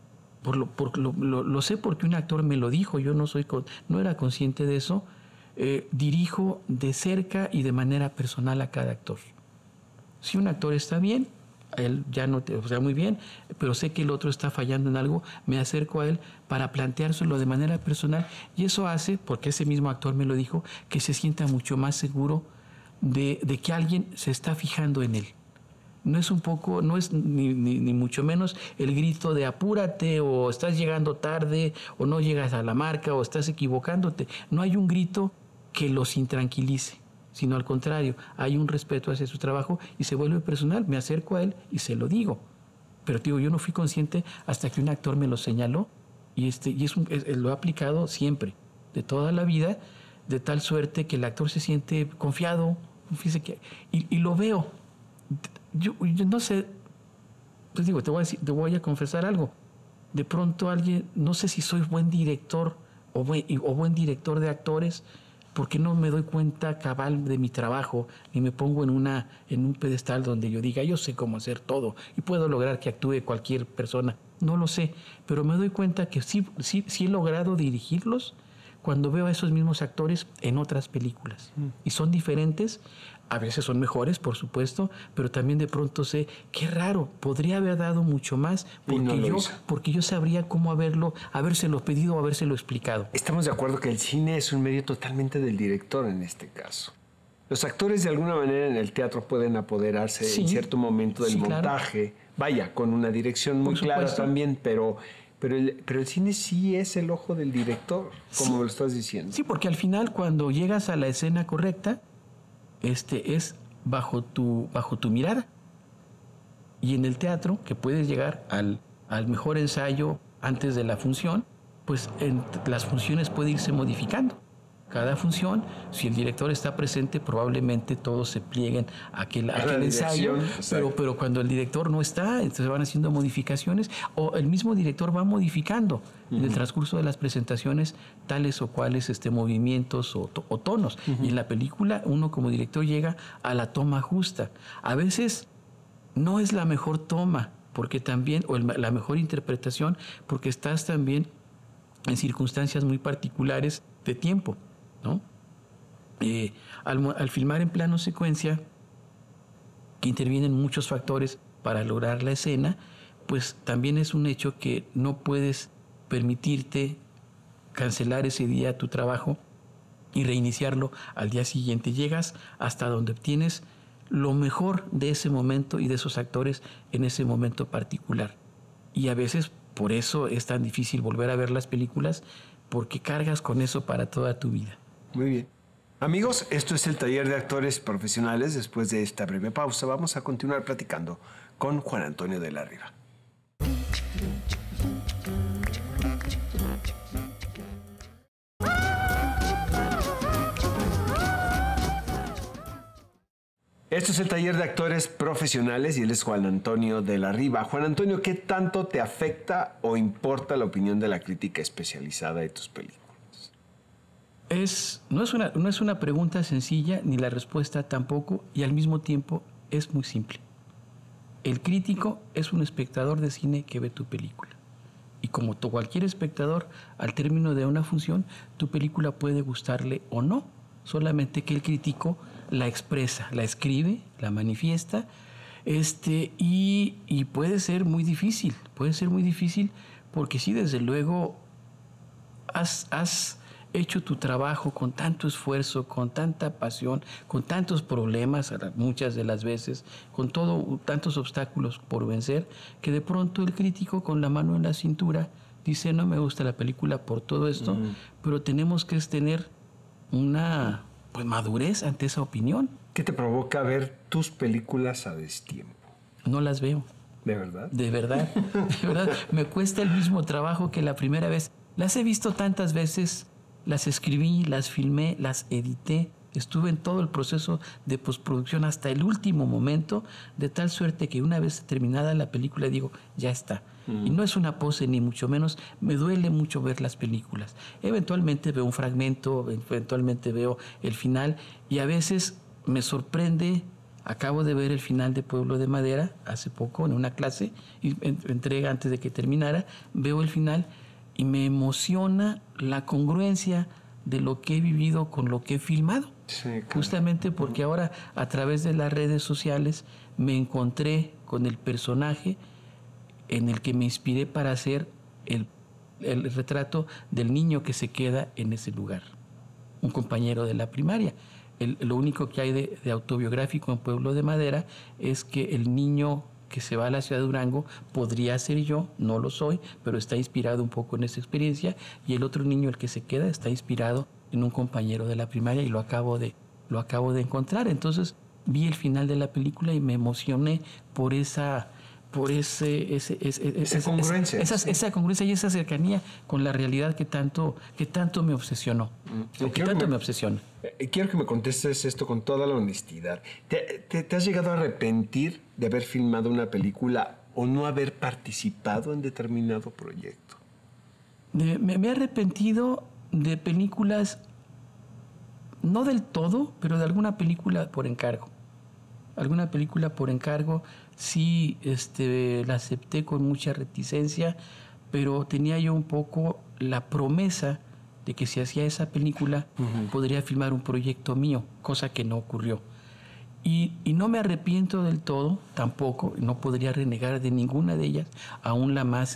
Speaker 3: Lo sé porque un actor me lo dijo, yo no era consciente de eso. Dirijo de cerca y de manera personal a cada actor. Si un actor está bien, él ya no te, o sea, muy bien, pero sé que el otro está fallando en algo, me acerco a él para planteárselo de manera personal, y eso hace, porque ese mismo actor me lo dijo, que se sienta mucho más seguro de que alguien se está fijando en él. No es ni mucho menos el grito de apúrate, o estás llegando tarde, o no llegas a la marca, o estás equivocándote. No hay un grito que los intranquilice, sino al contrario, hay un respeto hacia su trabajo y se vuelve personal. Me acerco a él y se lo digo. Pero digo, yo no fui consciente hasta que un actor me lo señaló, y lo he aplicado siempre, de toda la vida, de tal suerte que el actor se siente confiado, y lo veo. Yo no sé, pues digo, te voy a confesar algo. De pronto alguien, no sé si soy buen director o buen director de actores, porque no me doy cuenta cabal de mi trabajo, ni me pongo en un pedestal donde yo diga, yo sé cómo hacer todo y puedo lograr que actúe cualquier persona. No lo sé, pero me doy cuenta que sí he logrado dirigirlos cuando veo a esos mismos actores en otras películas. Y son diferentes, a veces son mejores, por supuesto, pero también de pronto sé, qué raro, podría haber dado mucho más, porque yo sabría cómo habérselo pedido o habérselo explicado.
Speaker 2: Estamos de acuerdo que el cine es un medio totalmente del director en este caso. Los actores de alguna manera en el teatro pueden apoderarse en cierto momento del montaje, claro. Vaya, con una dirección muy clara también, pero el cine sí es el ojo del director, como lo estás diciendo.
Speaker 3: Sí, porque al final cuando llegas a la escena correcta, es bajo tu mirada. Y en el teatro, que puedes llegar al mejor ensayo antes de la función, pues en las funciones puede irse modificando. Cada función, si el director está presente, probablemente todos se plieguen a aquel ensayo, pero cuando el director no está, entonces van haciendo modificaciones, o el mismo director va modificando en el transcurso de las presentaciones tales o cuales movimientos o tonos. Y en la película uno como director llega a la toma justa. A veces no es la mejor toma, porque también, o la mejor interpretación, porque estás también en circunstancias muy particulares de tiempo, ¿no? Al filmar en plano secuencia, que intervienen muchos factores para lograr la escena, pues también es un hecho que no puedes permitirte cancelar ese día tu trabajo y reiniciarlo al día siguiente. Llegas hasta donde obtienes lo mejor de ese momento y de esos actores en ese momento particular. Y a veces por eso es tan difícil volver a ver las películas, porque cargas con eso para toda tu vida.
Speaker 2: Muy bien. Amigos, esto es el Taller de Actores Profesionales. Después de esta breve pausa, vamos a continuar platicando con Juan Antonio de la Riva. Esto es el Taller de Actores Profesionales y él es Juan Antonio de la Riva. Juan Antonio, ¿qué tanto te afecta o importa la opinión de la crítica especializada de tus películas?
Speaker 3: No es una pregunta sencilla, ni la respuesta tampoco, y al mismo tiempo es muy simple. El crítico es un espectador de cine que ve tu película. Y como cualquier espectador, al término de una función, tu película puede gustarle o no, solamente que el crítico la expresa, la escribe, la manifiesta, y puede ser muy difícil, porque sí, desde luego, has hecho tu trabajo con tanto esfuerzo, con tanta pasión, con tantos problemas, muchas de las veces, con tantos obstáculos por vencer, que de pronto el crítico con la mano en la cintura dice, no me gusta la película por todo esto, pero tenemos que tener una madurez ante esa opinión.
Speaker 2: ¿Qué te provoca ver tus películas a destiempo?
Speaker 3: No las veo.
Speaker 2: ¿De verdad?
Speaker 3: De verdad, de verdad. Me cuesta el mismo trabajo que la primera vez. Las he visto tantas veces las escribí, las filmé, las edité. Estuve en todo el proceso de postproducción hasta el último momento, de tal suerte que una vez terminada la película digo, ya está. Y no es una pose, ni mucho menos. Me duele mucho ver las películas. Eventualmente veo un fragmento, eventualmente veo el final, y a veces me sorprende. Acabo de ver el final de Pueblo de Madera hace poco en una clase, y entré antes de que terminara, veo el final y me emociona la congruencia de lo que he vivido con lo que he filmado.
Speaker 2: Sí, claro.
Speaker 3: Justamente porque ahora a través de las redes sociales me encontré con el personaje en el que me inspiré para hacer el retrato del niño que se queda en ese lugar, un compañero de la primaria. Lo único que hay de autobiográfico en Pueblo de Madera es que el niño que se va a la ciudad de Durango podría ser yo, no lo soy, pero está inspirado un poco en esa experiencia, y el otro niño, el que se queda, está inspirado en un compañero de la primaria, y lo acabo de encontrar. Entonces vi el final de la película y me emocioné por esa
Speaker 2: congruencia.
Speaker 3: Esa congruencia y esa cercanía con la realidad que tanto me obsesionó. Me obsesiona.
Speaker 2: Quiero que me contestes esto con toda la honestidad. ¿Te has llegado a arrepentir de haber filmado una película o no haber participado en determinado proyecto?
Speaker 3: Me he arrepentido de películas, no del todo, pero de alguna película por encargo. Alguna película por encargo sí la acepté con mucha reticencia, pero tenía yo un poco la promesa de que si hacía esa película podría filmar un proyecto mío, cosa que no ocurrió. Y no me arrepiento del todo, tampoco, no podría renegar de ninguna de ellas, aún la más,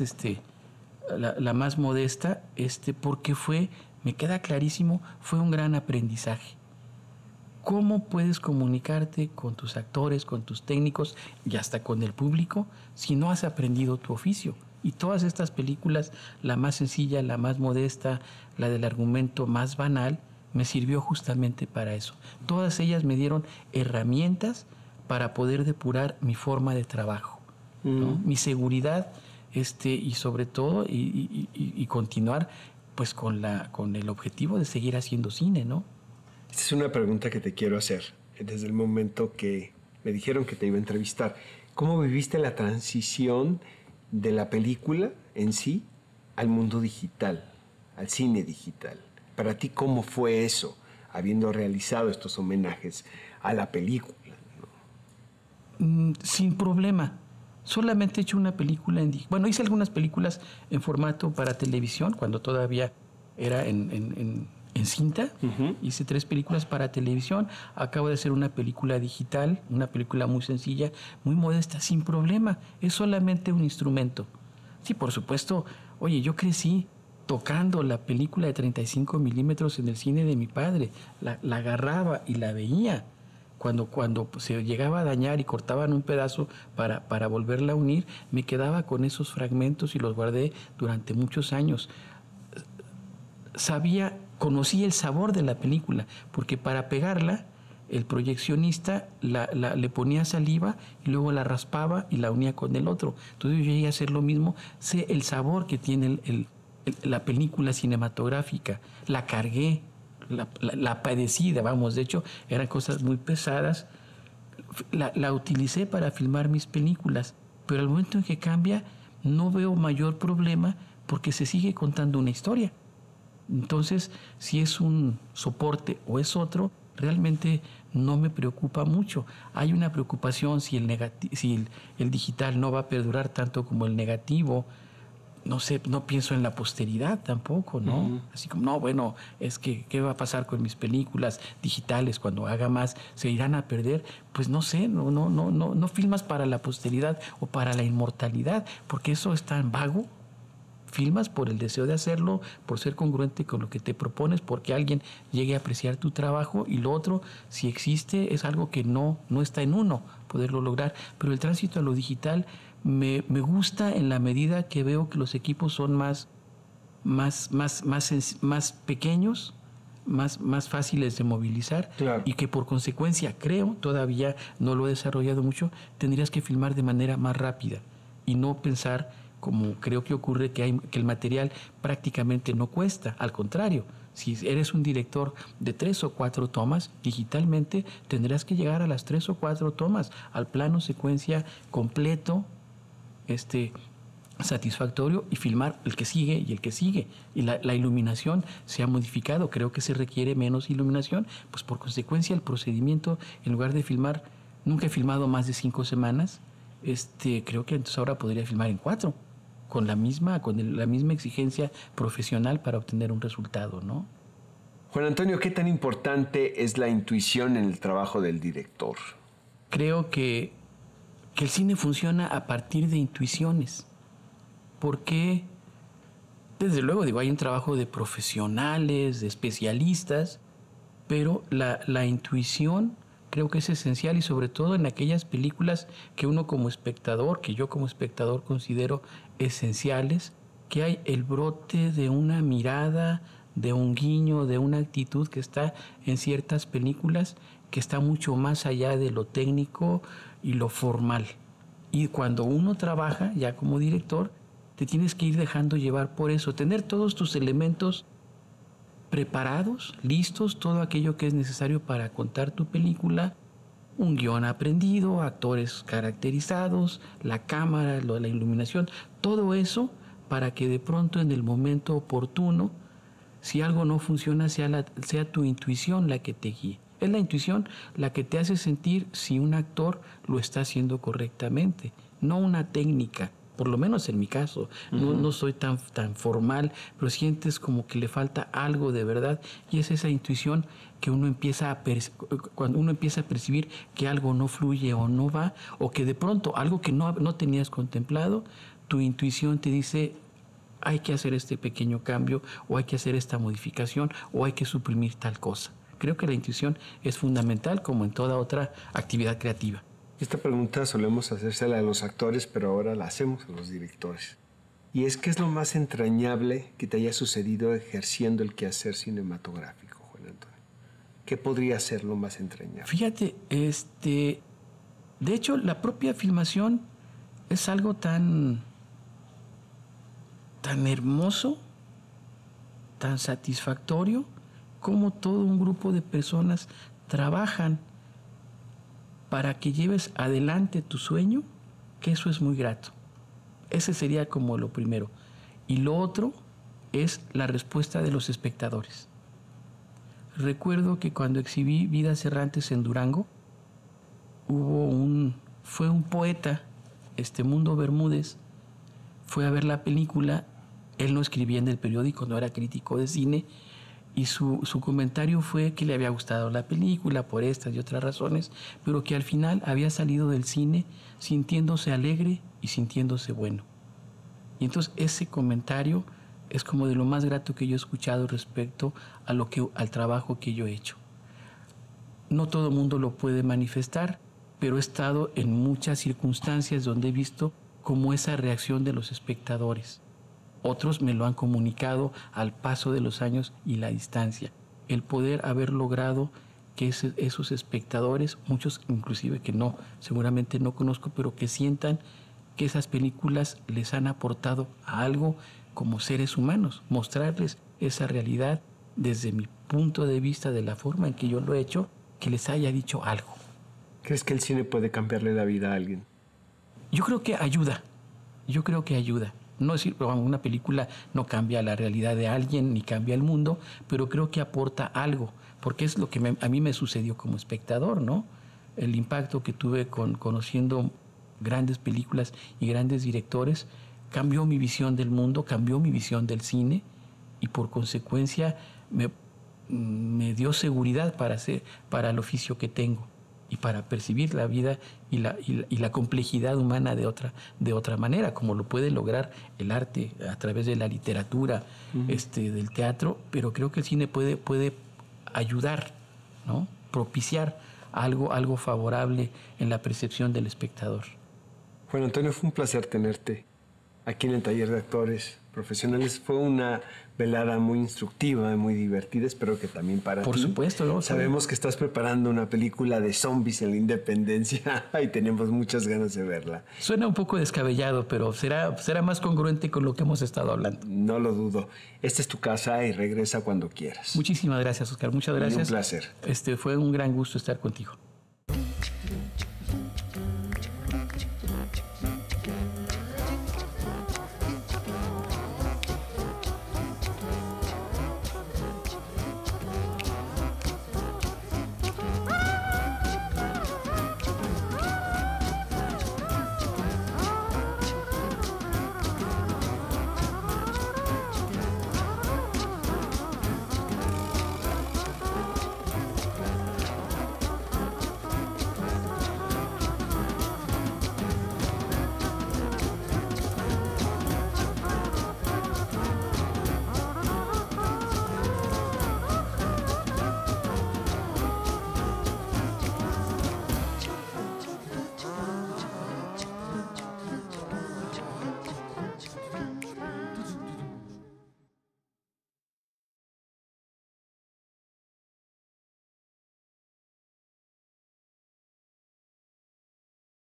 Speaker 3: la más modesta, porque me queda clarísimo, fue un gran aprendizaje. ¿Cómo puedes comunicarte con tus actores, con tus técnicos y hasta con el público si no has aprendido tu oficio? Y todas estas películas, la más sencilla, la más modesta, la del argumento más banal, me sirvió justamente para eso. Todas ellas me dieron herramientas para poder depurar mi forma de trabajo, ¿no? Mi seguridad, y sobre todo, y continuar pues con el objetivo de seguir haciendo cine, ¿no?
Speaker 2: Esta es una pregunta que te quiero hacer desde el momento que me dijeron que te iba a entrevistar. ¿Cómo viviste la transición de la película en sí al mundo digital, al cine digital? Para ti, ¿cómo fue eso, habiendo realizado estos homenajes a la película, ¿no?
Speaker 3: Sin problema. Solamente he hecho una película bueno, hice algunas películas en formato para televisión, cuando todavía era en cinta. Hice 3 películas para televisión. Acabo de hacer una película digital, una película muy sencilla, muy modesta, sin problema. Es solamente un instrumento. Sí, por supuesto. Oye, yo crecí tocando la película de 35 milímetros en el cine de mi padre. La agarraba y la veía. Cuando se llegaba a dañar y cortaban un pedazo para volverla a unir, me quedaba con esos fragmentos y los guardé durante muchos años. Conocí el sabor de la película, porque para pegarla, el proyeccionista le ponía saliva y luego la raspaba y la unía con el otro. Entonces yo llegué a hacer lo mismo, sé el sabor que tiene la película cinematográfica, la cargué, la padecí, vamos, de hecho eran cosas muy pesadas, la utilicé para filmar mis películas, pero al momento en que cambia no veo mayor problema porque se sigue contando una historia. Entonces, si es un soporte o es otro, realmente no me preocupa mucho. Hay una preocupación si el digital no va a perdurar tanto como el negativo. No sé, no pienso en la posteridad tampoco, ¿no? Así como, no, bueno, es que ¿qué va a pasar con mis películas digitales cuando haga más? ¿Se irán a perder? Pues no sé, no filmas para la posteridad o para la inmortalidad, porque eso es tan vago. Filmas por el deseo de hacerlo, por ser congruente con lo que te propones, porque alguien llegue a apreciar tu trabajo, y lo otro, si existe, es algo que no está en uno poderlo lograr. Pero el tránsito a lo digital me gusta en la medida que veo que los equipos son más pequeños, más fáciles de movilizar, claro. Y que por consecuencia, creo, todavía no lo he desarrollado mucho, tendrías que filmar de manera más rápida y no pensar, como creo que ocurre, que el material prácticamente no cuesta. Al contrario, Si eres un director de 3 o 4 tomas, digitalmente tendrás que llegar a las 3 o 4 tomas, al plano secuencia completo, satisfactorio, y filmar el que sigue y el que sigue. Y la iluminación se ha modificado, creo que se requiere menos iluminación, pues por consecuencia el procedimiento, en lugar de filmar, nunca he filmado más de 5 semanas, creo que entonces ahora podría filmar en 4, con la misma exigencia profesional para obtener un resultado, ¿no?
Speaker 2: Juan Antonio, ¿qué tan importante es la intuición en el trabajo del director?
Speaker 3: Creo que el cine funciona a partir de intuiciones. Porque, desde luego, hay un trabajo de profesionales, de especialistas, pero la intuición creo que es esencial, y sobre todo en aquellas películas que uno como espectador, que yo como espectador considero esenciales, que hay el brote de una mirada, de un guiño, de una actitud que está en ciertas películas, que está mucho más allá de lo técnico y lo formal. Y cuando uno trabaja ya como director, te tienes que ir dejando llevar por eso, tener todos tus elementos preparados, listos, todo aquello que es necesario para contar tu película, un guión aprendido, actores caracterizados, la cámara, la iluminación, todo eso para que de pronto en el momento oportuno, si algo no funciona, sea tu intuición la que te guíe. Es la intuición la que te hace sentir si un actor lo está haciendo correctamente, no una técnica. Por lo menos en mi caso, no soy tan formal, pero sientes como que le falta algo de verdad, y es esa intuición que uno empieza cuando uno empieza a percibir que algo no fluye o no va, o que de pronto algo que no tenías contemplado, tu intuición te dice: hay que hacer este pequeño cambio, o hay que hacer esta modificación, o hay que suprimir tal cosa. Creo que la intuición es fundamental, como en toda otra actividad creativa.
Speaker 2: Esta pregunta solemos hacérsela a los actores, pero ahora la hacemos a los directores. Y es, ¿qué es lo más entrañable que te haya sucedido ejerciendo el quehacer cinematográfico, Juan Antonio? ¿Qué podría ser lo más entrañable?
Speaker 3: Fíjate, de hecho, la propia filmación es algo tan hermoso, tan satisfactorio, como todo un grupo de personas trabajan para que lleves adelante tu sueño, que eso es muy grato. Ese sería como lo primero. Y lo otro es la respuesta de los espectadores. Recuerdo que cuando exhibí Vidas Errantes en Durango, fue un poeta, Mundo Bermúdez, fue a ver la película. Él no escribía en el periódico, no era crítico de cine, y su comentario fue que le había gustado la película por estas y otras razones, pero que al final había salido del cine sintiéndose alegre y sintiéndose bueno. Y entonces ese comentario es como de lo más grato que yo he escuchado respecto al trabajo que yo he hecho. No todo el mundo lo puede manifestar, pero he estado en muchas circunstancias donde he visto como esa reacción de los espectadores. Otros me lo han comunicado al paso de los años y la distancia. El poder haber logrado que esos espectadores, muchos inclusive que seguramente no conozco, pero que sientan que esas películas les han aportado a algo como seres humanos, mostrarles esa realidad desde mi punto de vista, de la forma en que yo lo he hecho, que les haya dicho algo.
Speaker 2: ¿Crees que el cine puede cambiarle la vida a alguien?
Speaker 3: Yo creo que ayuda. No decir, una película no cambia la realidad de alguien ni cambia el mundo, pero creo que aporta algo, porque es lo que a mí me sucedió como espectador, ¿no? El impacto que tuve conociendo grandes películas y grandes directores cambió mi visión del mundo, cambió mi visión del cine, y por consecuencia me dio seguridad para el oficio que tengo y para percibir la vida y la complejidad humana de otra manera, como lo puede lograr el arte a través de la literatura, del teatro. Pero creo que el cine puede ayudar, ¿no? Propiciar algo favorable en la percepción del espectador.
Speaker 2: Juan Antonio, fue un placer tenerte aquí en el taller de actores profesionales. Fue una velada muy instructiva, muy divertida. Espero que también para ti.
Speaker 3: Por supuesto, ¿no?
Speaker 2: Sabemos que estás preparando una película de zombies en la Independencia y tenemos muchas ganas de verla.
Speaker 3: Suena un poco descabellado, pero será más congruente con lo que hemos estado hablando.
Speaker 2: No lo dudo. Esta es tu casa y regresa cuando quieras.
Speaker 3: Muchísimas gracias, Oscar. Muchas gracias.
Speaker 2: Y un placer.
Speaker 3: Fue un gran gusto estar contigo.